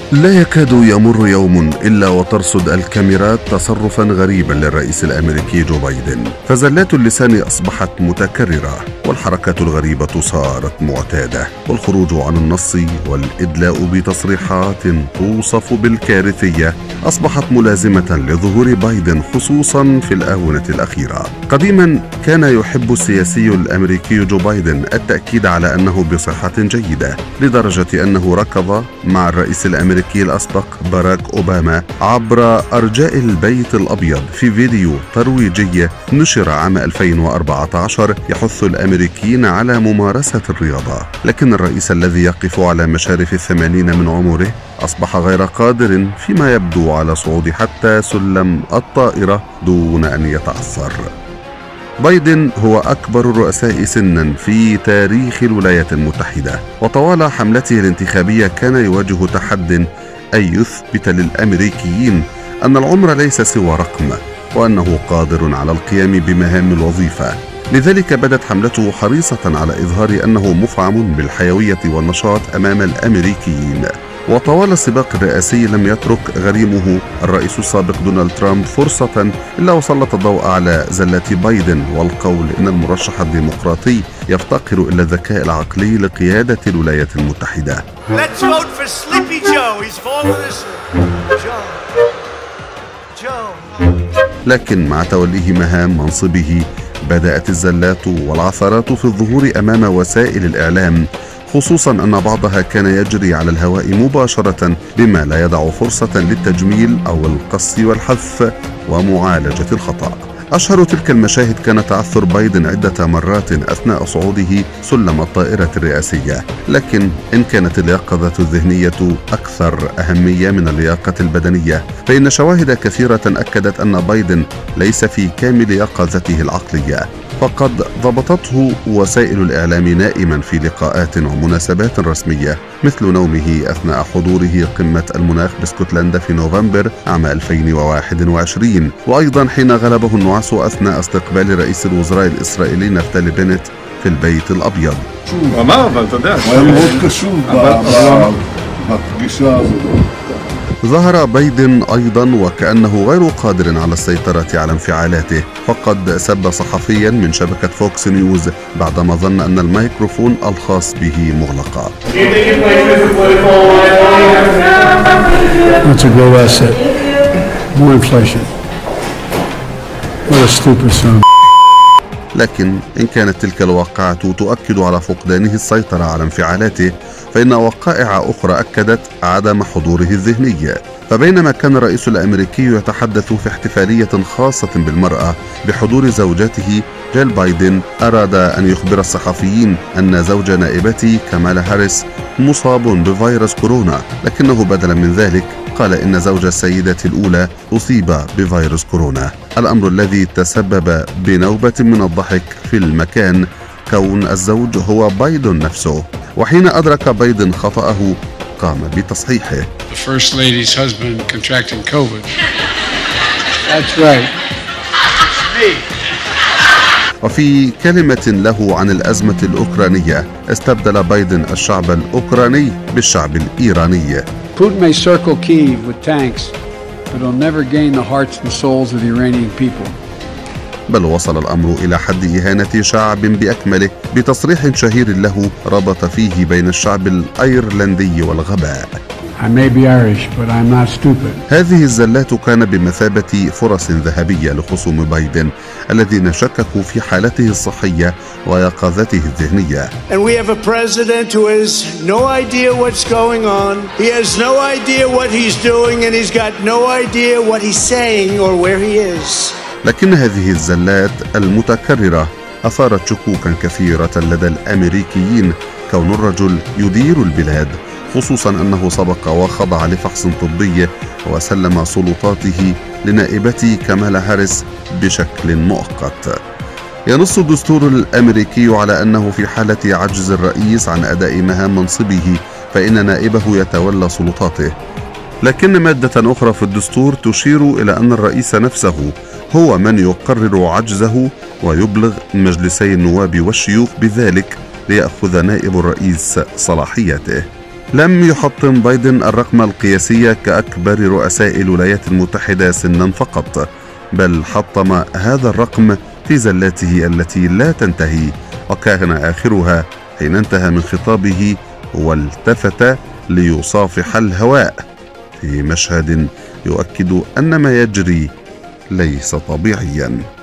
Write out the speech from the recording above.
لا يكاد يمر يوم إلا وترصد الكاميرات تصرفا غريبا للرئيس الأمريكي جو بايدن، فزلات اللسان أصبحت متكررة، والحركات الغريبة صارت معتادة، والخروج عن النص والإدلاء بتصريحات توصف بالكارثية أصبحت ملازمة لظهور بايدن خصوصا في الآونة الأخيرة. قديما كان يحب السياسي الأمريكي جو بايدن التأكيد على أنه بصحة جيدة، لدرجة أنه ركض مع الرئيس الأمريكي الأسبق باراك أوباما عبر أرجاء البيت الأبيض في فيديو ترويجي نشر عام 2014 يحث الأمريكيين على ممارسة الرياضة. لكن الرئيس الذي يقف على مشارف 80 من عمره أصبح غير قادر فيما يبدو على صعود حتى سلم الطائرة دون أن يتعثر. بايدن هو أكبر الرؤساء سنا في تاريخ الولايات المتحدة، وطوال حملته الانتخابية كان يواجه تحد أن يثبت للأمريكيين أن العمر ليس سوى رقم، وأنه قادر على القيام بمهام الوظيفة. لذلك بدت حملته حريصة على إظهار أنه مفعم بالحيوية والنشاط أمام الأمريكيين. وطوال السباق الرئاسي لم يترك غريمه الرئيس السابق دونالد ترامب فرصة إلا وسلط الضوء على زلات بايدن، والقول إن المرشح الديمقراطي يفتقر إلى الذكاء العقلي لقيادة الولايات المتحدة. لكن مع توليه مهام منصبه بدأت الزلات والعثرات في الظهور أمام وسائل الإعلام، خصوصا أن بعضها كان يجري على الهواء مباشرة بما لا يدع فرصة للتجميل أو القص والحذف ومعالجة الخطأ. أشهر تلك المشاهد كان تعثر بايدن عدة مرات أثناء صعوده سلم الطائرة الرئاسية، لكن إن كانت اليقظة الذهنية أكثر أهمية من اللياقة البدنية، فإن شواهد كثيرة أكدت أن بايدن ليس في كامل يقظته العقلية، فقد ضبطته وسائل الإعلام نائما في لقاءات ومناسبات رسمية، مثل نومه أثناء حضوره قمة المناخ باسكتلندا في نوفمبر عام 2021، وأيضا حين غلبه النعاس أثناء استقبال رئيس الوزراء الإسرائيلي نفتالي بنت في البيت الأبيض. ظهر بايدن أيضا وكأنه غير قادر على السيطرة على انفعالاته، فقد سب صحفيا من شبكة فوكس نيوز بعدما ظن أن الميكروفون الخاص به مغلق. لكن إن كانت تلك الواقعة تؤكد على فقدانه السيطرة على انفعالاته، فإن وقائع أخرى أكدت عدم حضوره الذهني. فبينما كان الرئيس الأمريكي يتحدث في احتفالية خاصة بالمرأة بحضور زوجته جيل بايدن، أراد أن يخبر الصحفيين أن زوج نائبته كامالا هاريس مصاب بفيروس كورونا، لكنه بدلا من ذلك قال إن زوج السيدة الأولى أصيب بفيروس كورونا، الأمر الذي تسبب بنوبة من الضحك في المكان كون الزوج هو بايدن نفسه. وحين أدرك بايدن خطأه قام بتصحيحه. وفي كلمة له عن الأزمة الأوكرانية استبدل بايدن الشعب الأوكراني بالشعب الإيراني. Putin may circle Kyiv with tanks, but he'll never gain the hearts and souls of the Iranian people. بل وصل الأمر إلى حد إهانة شعب بأكمله بتصريح شهير له ربط فيه بين الشعب الأيرلندي والغباء. I may be Irish, but I'm not stupid. هذه الزلات كان بمثابة فرص ذهبية لخصوم بايدن الذين شككوا في حالته الصحية ويقظته الذهنية. And we have a president who has no idea what's going on. He has no idea what he's doing and he's got no idea what he's saying or where he is. لكن هذه الزلات المتكررة أثارت شكوكا كثيرة لدى الأمريكيين كون الرجل يدير البلاد، خصوصا أنه سبق وخضع لفحص طبي وسلم سلطاته لنائبته كامالا هاريس بشكل مؤقت. ينص الدستور الأمريكي على أنه في حالة عجز الرئيس عن أداء مهام منصبه فإن نائبه يتولى سلطاته، لكن مادة أخرى في الدستور تشير إلى أن الرئيس نفسه هو من يقرر عجزه ويبلغ مجلسي النواب والشيوخ بذلك ليأخذ نائب الرئيس صلاحياته. لم يحطم بايدن الرقم القياسي كأكبر رؤساء الولايات المتحدة سنا فقط، بل حطم هذا الرقم في زلاته التي لا تنتهي، وكان آخرها حين انتهى من خطابه والتفت ليصافح الهواء في مشهد يؤكد أن ما يجري ليس طبيعيا.